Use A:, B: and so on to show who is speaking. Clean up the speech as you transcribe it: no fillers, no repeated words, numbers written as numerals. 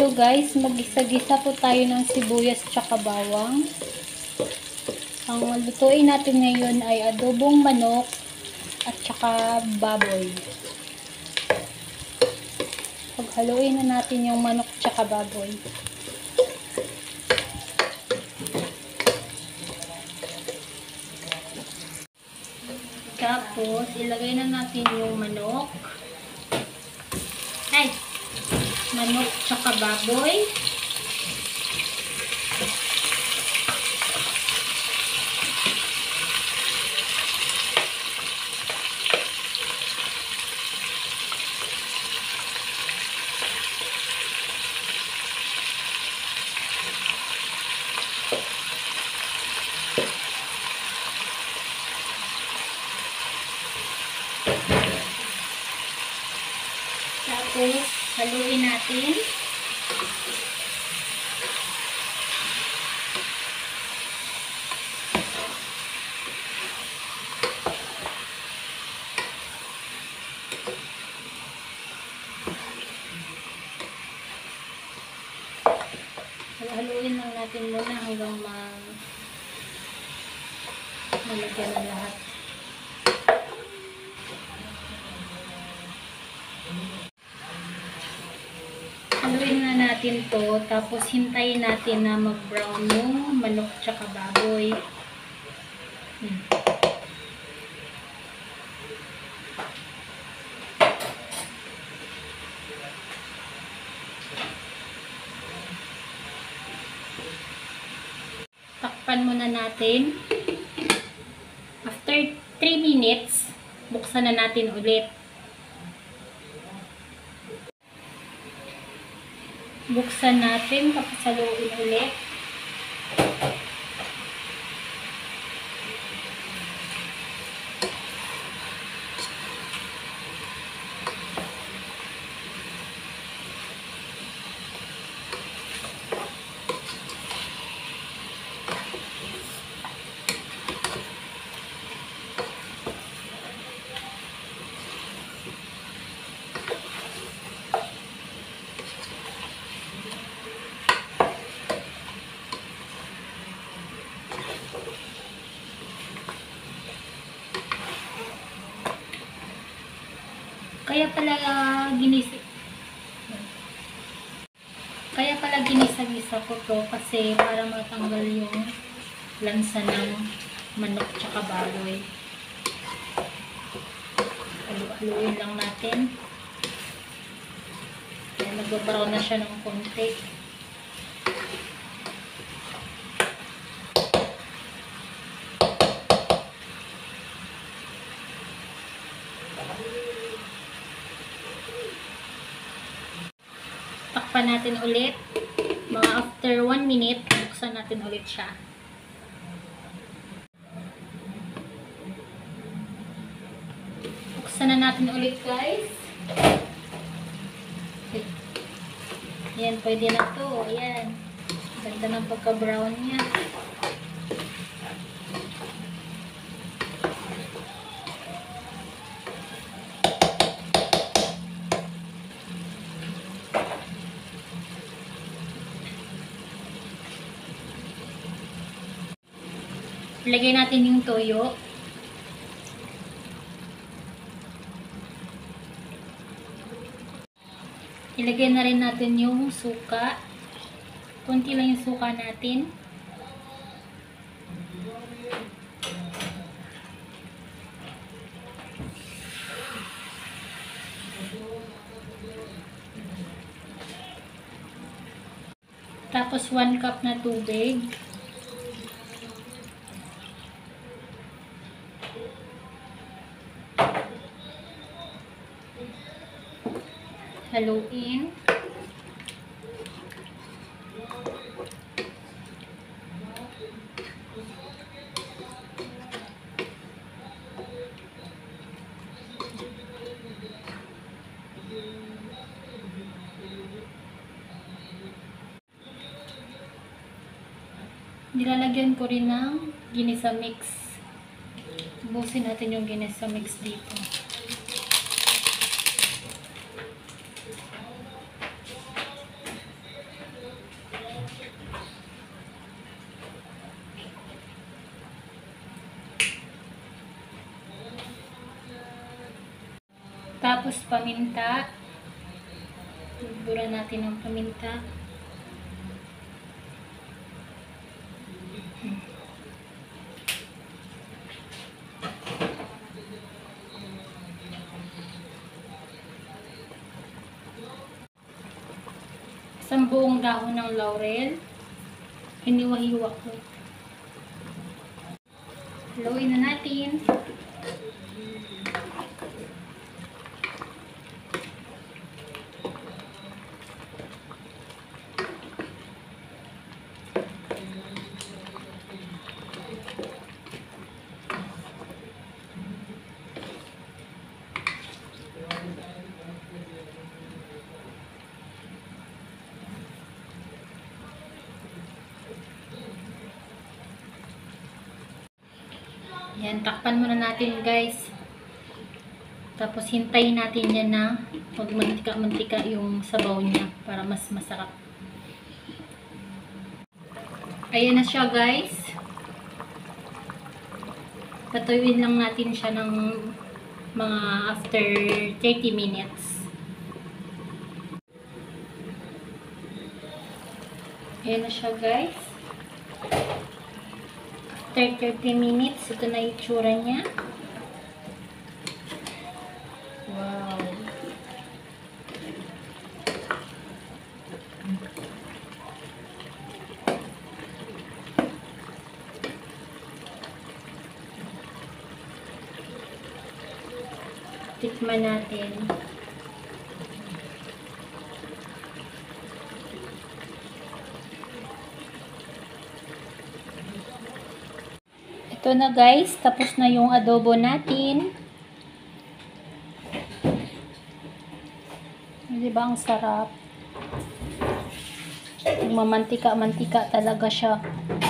A: ito guys, mag-gisa-gisa po tayo ng sibuyas tsaka bawang. Ang lutuin natin ngayon ay adobong manok at tsaka baboy. Paghaluin na natin yung manok tsaka baboy. Tapos, ilagay na natin yung manok. Manok tsaka baboy. Tapos, haluin natin. Haluin lang natin muna hanggang malagyan na lahat. Haluin na natin to, tapos hintayin natin na mag-brown yung manok tsaka baboy. Takpan muna natin. After 3 minutes, buksan na natin ulit. Buksan natin, tapos haluin ulit. Kaya pala ginisa-gisa ko to kasi para matanggal yung lansa ng manok tsaka baboy. Haluin lang natin. Kaya nag-brown na siya ng konti. Takpan natin ulit. Mga after 1 minute, buksan natin ulit siya. Buksan na natin ulit guys. Ayan, pwede na to. Ayan. Ganda ng pagka-brown niya. Ilagay natin yung toyo. Ilagay na rin natin yung suka. Kunti lang yung suka natin. Tapos 1 cup na tubig. Haluin. Nilalagyan ko rin ng ginisa mix. Ubusin natin yung ginisa mix dito. paminta. Bura natin ang paminta. Isang buong dahon ng laurel. Hiniwa-hiwa ko. Haluin na natin. Yan, takpan muna natin guys. Tapos hintayin natin yan na magmantika-mantika yung sabaw niya para mas masarap. Ayan na siya guys. Patuyuin lang natin siya ng mga after 30 minutes. Ayan na siya guys. After 30 minutes, ito na yung itsura niya. Wow. Tikman natin. Ito na guys, tapos na yung adobo natin. Diba ang sarap? Mamantika-mantika talaga siya.